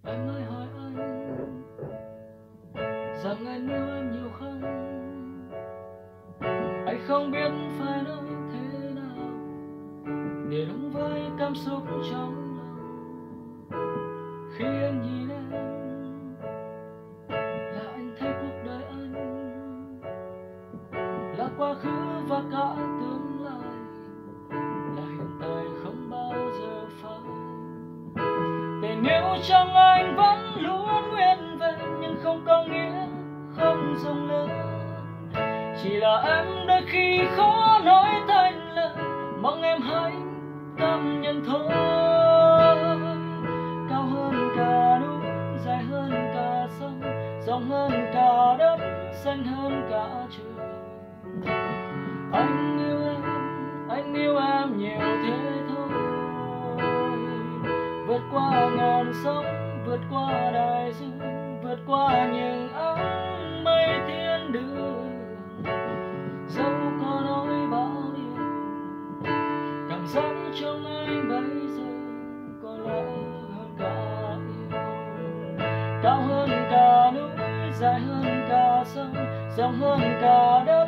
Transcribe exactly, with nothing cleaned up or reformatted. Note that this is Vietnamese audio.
Em ơi hỏi anh rằng anh yêu em nhiều không? Anh không biết phải nói thế nào để đóng vai cảm xúc trong lòng. Khi anh nhìn em là anh thấy cuộc đời anh là quá khứ và cả tương lai, là hiện tại không bao giờ phai. Tình yêu trong anh vẫn luôn nguyên vẹn, nhưng không có nghĩa không rộng lớn. Chỉ là em đôi khi khó nói thành lời, mong em hãy cảm nhận thôi. Cao hơn cả núi, dài hơn cả sông, rộng hơn cả đất, xanh hơn cả trời. Anh yêu em, anh yêu em nhiều thế thôi. Vượt qua ngàn sóng, vượt qua đại dương, vượt qua những áng mây thiên đường. Dẫu có nỗi bão điều, cảm giác trong anh bây giờ có lẽ hơn cả yêu. Cao hơn cả núi, dài hơn cả sông, rộng hơn cả đất,